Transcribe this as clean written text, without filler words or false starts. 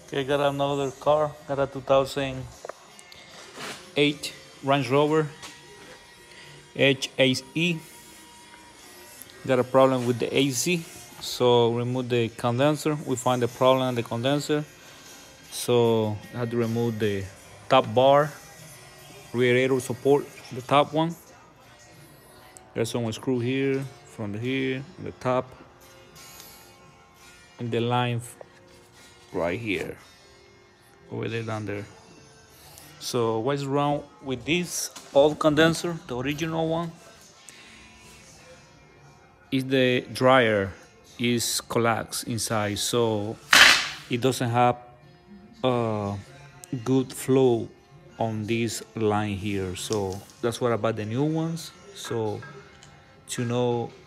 Okay, got another car. Got a 2008 Range Rover HAE. Got a problem with the AC, so remove the condenser. We find the problem in the condenser, so I had to remove the top bar, radiator support, the top one. There's some screw here, from here, the top, and the line right here, over there, down there. So what's wrong with this old condenser, the original one? Is the dryer is collapsed inside, so it doesn't have a good flow on this line here. So that's what about the new ones. So to know